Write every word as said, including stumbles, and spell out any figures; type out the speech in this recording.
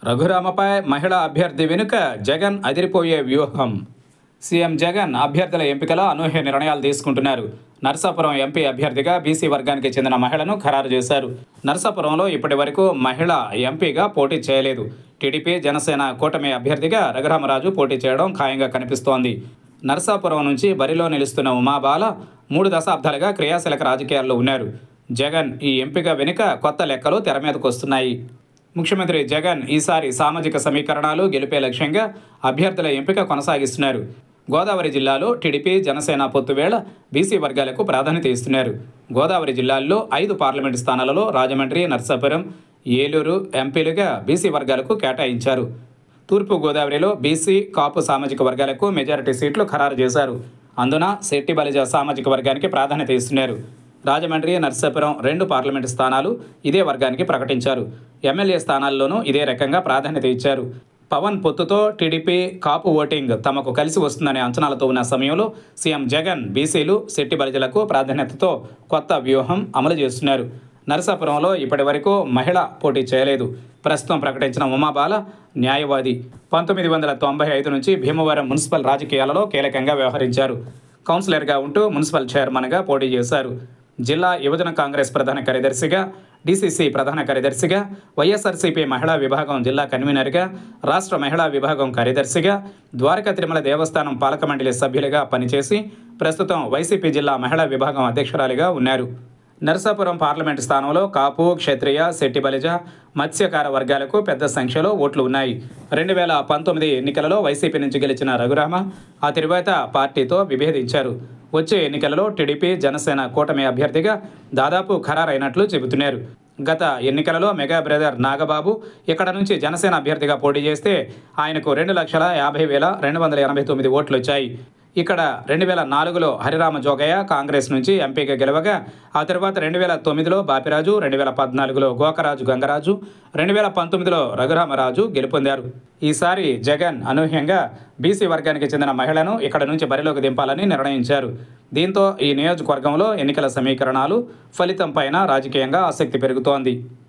రఘురామపై మహిళా అభ్యర్థి వెనుక జగన్ అదిరిపోయే వ్యూహం. సీఎం జగన్ అభ్యర్థుల ఎంపికలో అనూహ్య నిర్ణయాలు తీసుకుంటున్నారు. నరసాపురం ఎంపీ అభ్యర్థిగా బీసీ వర్గానికి చెందిన మహిళను ఖరారు చేశారు. నరసాపురంలో ఇప్పటి వరకు మహిళ ఎంపీగా పోటీ చేయలేదు. టీడీపీ జనసేన కూటమి అభ్యర్థిగా రఘురామరాజు పోటీ చేయడం ఖాయంగా కనిపిస్తోంది. నరసాపురం నుంచి బరిలో నిలుస్తున్న ఉమాబాల మూడు దశాబ్దాలుగా క్రియాశీలక రాజకీయాల్లో ఉన్నారు. జగన్ ఈ ఎంపిక వెనుక కొత్త లెక్కలు తెర మీదకు వస్తున్నాయి. ముఖ్యమంత్రి జగన్ ఈసారి సామాజిక సమీకరణాలు గెలిపే లక్ష్యంగా అభ్యర్థుల ఎంపిక కొనసాగిస్తున్నారు. గోదావరి జిల్లాలో టీడీపీ జనసేన పొత్తు వేళ బీసీ వర్గాలకు ప్రాధాన్యత ఇస్తున్నారు. గోదావరి జిల్లాల్లో ఐదు పార్లమెంటు స్థానాలలో రాజమండ్రి, నర్సాపురం, ఏలూరు ఎంపీలుగా బీసీ వర్గాలకు కేటాయించారు. తూర్పు గోదావరిలో బీసీ, కాపు సామాజిక వర్గాలకు మెజారిటీ సీట్లు ఖరారు చేశారు. అందున శెట్టి బలిజ సామాజిక వర్గానికి ప్రాధాన్యత ఇస్తున్నారు. రాజమండ్రి, నర్సాపురం రెండు పార్లమెంటు స్థానాలు ఇదే వర్గానికి ప్రకటించారు. ఎమ్మెల్యే స్థానాల్లోనూ ఇదే రకంగా ప్రాధాన్యత ఇచ్చారు. పవన్ పొత్తుతో టీడీపీ కాపు ఓటింగ్ తమకు కలిసి వస్తుందనే అంచనాలతో ఉన్న సమయంలో సీఎం జగన్ బీసీలు, శెట్టి బలిజలకు ప్రాధాన్యతతో కొత్త వ్యూహం అమలు చేస్తున్నారు. నరసాపురంలో ఇప్పటి వరకు మహిళ పోటీ చేయలేదు. ప్రస్తుతం ప్రకటించిన ఉమాబాల న్యాయవాది. పంతొమ్మిది వందల తొంభై ఐదు నుంచి భీమవరం మున్సిపల్ రాజకీయాలలో కీలకంగా వ్యవహరించారు. కౌన్సిలర్గా ఉంటూ మున్సిపల్ చైర్మన్గా పోటీ చేశారు. జిల్లా యువజన కాంగ్రెస్ ప్రధాన కార్యదర్శిగా, డీసీసీ ప్రధాన కార్యదర్శిగా, వైఎస్ఆర్సీపీ మహిళా విభాగం జిల్లా కన్వీనర్గా, రాష్ట్ర మహిళా విభాగం కార్యదర్శిగా, ద్వారకా తిరుమల దేవస్థానం పాలక మండలి సభ్యులుగా పనిచేసి ప్రస్తుతం వైసీపీ జిల్లా మహిళా విభాగం అధ్యక్షురాలిగా ఉన్నారు. నరసాపురం పార్లమెంటు స్థానంలో కాపు, క్షత్రియ, శెట్టి బలిజ, మత్స్యకార వర్గాలకు పెద్ద సంఖ్యలో ఓట్లు ఉన్నాయి. రెండు వేల పంతొమ్మిది ఎన్నికలలో వైసీపీ నుంచి గెలిచిన రఘురామ ఆ తరువాత పార్టీతో విభేదించారు. వచ్చే ఎన్నికలలో టీడీపీ జనసేన కూటమి అభ్యర్థిగా దాదాపు ఖరారైనట్లు చెబుతున్నారు. గత ఎన్నికలలో మెగా బ్రదర్ నాగబాబు ఇక్కడ నుంచి జనసేన అభ్యర్థిగా పోటీ చేస్తే ఆయనకు రెండు లక్షల యాభై వేల రెండు వందల ఎనభై తొమ్మిది ఓట్లు వచ్చాయి. ఇక్కడ రెండు వేల నాలుగులో హరిరామ జోగయ్య కాంగ్రెస్ నుంచి ఎంపీగా గెలవగా ఆ తర్వాత రెండు వేల తొమ్మిదిలో బాపిరాజు, రెండు వేల పద్నాలుగులో గోకరాజు గంగరాజు, రెండు వేల పంతొమ్మిదిలో రఘురామరాజు గెలుపొందారు. ఈసారి జగన్ అనూహ్యంగా బీసీ వర్గానికి చెందిన మహిళను ఇక్కడ నుంచి బరిలోకి దింపాలని నిర్ణయించారు. దీంతో ఈ నియోజకవర్గంలో ఎన్నికల సమీకరణాలు, ఫలితం పైన రాజకీయంగా ఆసక్తి పెరుగుతోంది.